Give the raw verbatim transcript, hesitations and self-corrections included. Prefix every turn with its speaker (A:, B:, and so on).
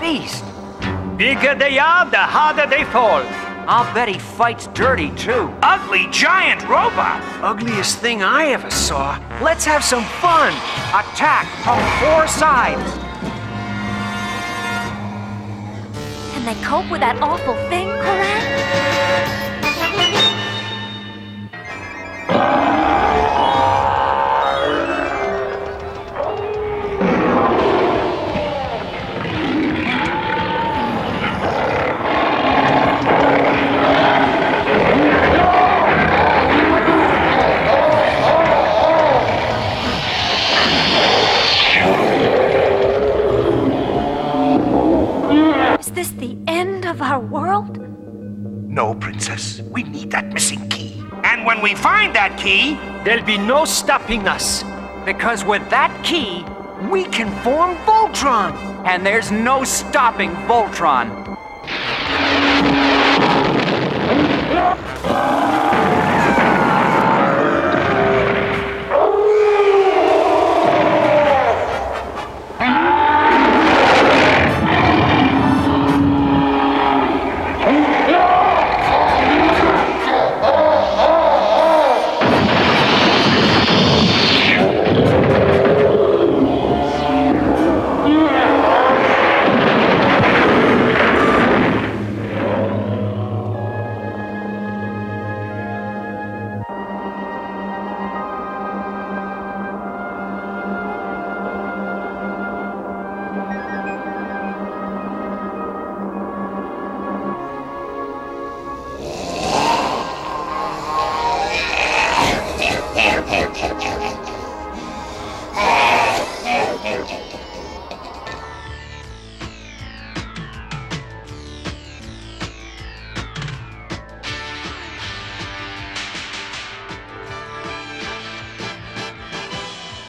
A: beast.
B: Bigger they are, the harder they fall.
A: I'll bet he fights dirty, too.
B: Ugly giant robot.
C: Ugliest thing I ever saw. Let's have some fun.
A: Attack from four sides.
D: Can they cope with that awful thing, Koran? Is this the end of our world?
B: No, Princess. We need that missing key. And when we find that key, there'll be no stopping us.
A: Because with that key,
C: We can form Voltron.
A: and there's no stopping Voltron.